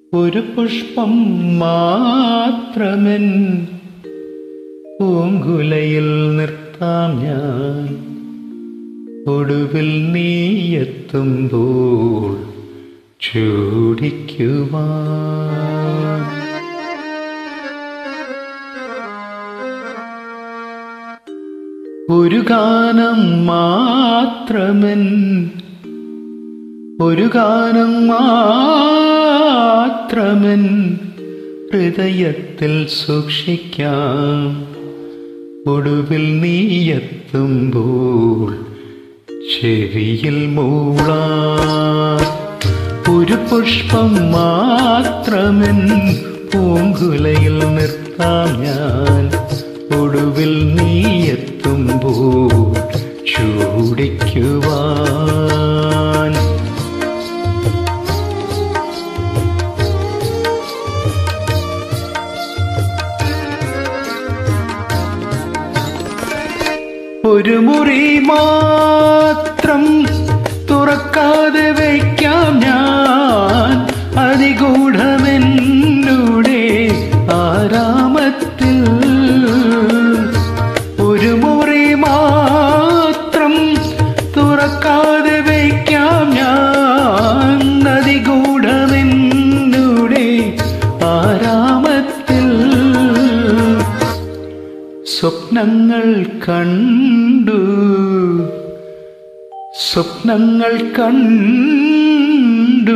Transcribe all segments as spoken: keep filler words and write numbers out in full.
ഒരു പുഷ്പം മാത്രമെൻ പൂങ്കുലയിൽ നിർത്താം ഞാൻ, ഒടുവിൽ നീയെത്തുമ്പോൾ ചൂടിക്കുവാൻ. ഒരു ഗാനം മാത്രമെൻ ഒരു ഗാനം മാത്രമെൻ ഹൃദയത്തിൽ സൂക്ഷിക്കാം, ഒടുവിൽ നീയെത്തുമ്പോൾ ചെവിയിൽ മൂളാം. ഒരു പുഷ്പം മാത്രമെൻ പൂങ്കുലയിൽ നിർത്താം ഞാൻ, ഒടുവിൽ നീയെത്തുമ്പോൾ ചൂടിക്കുവാൻ. ഒരു മുറി മാത്രം തുറക്കാതെ വയ്ക്കാം ഞാൻ, അതിഗൂഢമെന്നുടെ ആരാമത്തിൽ. ഒരു മുറി മാത്രം തുറക്കാതെ വയ്ക്കാം ഞാൻ, അതിഗൂഢമെന്നുടെ ആരാമത്തിൽ. സ്വപ്നങ്ങൾ കണ്ടു സ്വപ്നങ്ങൾ കണ്ടു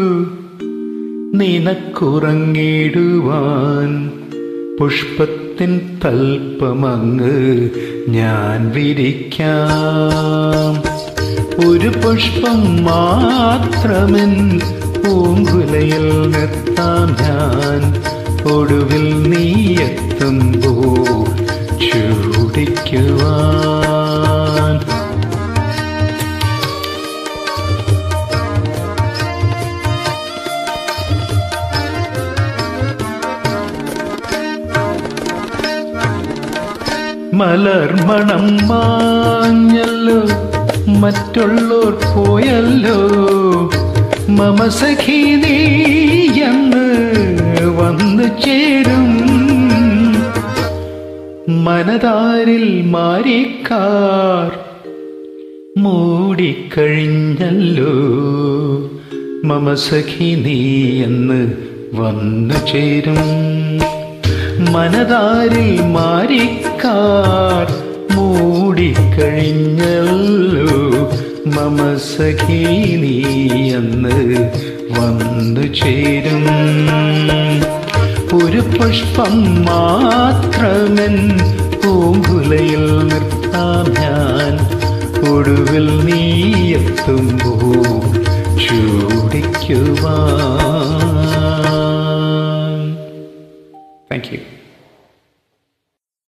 നിനക്കുറങ്ങിടുവാൻ, പുഷ്പത്തിൻ തൽപ്പമങ്ങ് ഞാൻ വിരിക്കാം. ഒരു പുഷ്പം മാത്രമെൻ പൂങ്കുലയിൽ നിർത്താം ഞാൻ, ഒടുവിൽ നീയെത്തുമ്പോൾ ചൂടിക്കുവാൻ. മലർമണം മാഞ്ഞല്ലോ, മറ്റുള്ളോർ പോയല്ലോ, മമ സഖി നീയെന്ന് വന്നു ചേരും. മനതാരിൽ മാരിക്കാർ മൂടിക്കഴിഞ്ഞല്ലോ, മമ സഖി നീയെന്ന് വന്നു ചേരും. മനതാരിൽ മാരിക്കാർ മൂടിക്കഴിഞ്ഞല്ലോ, മമ സഖി നീയെന്ന് വന്നു ചേരും. ഒരു പുഷ്പം മാത്രമെൻ പൂങ്കുലയിൽ നിർത്താം ഞാൻ, ഒടുവിൽ നീയെത്തുമ്പോൾ ചൂടിക്കുവാൻ. Thank you.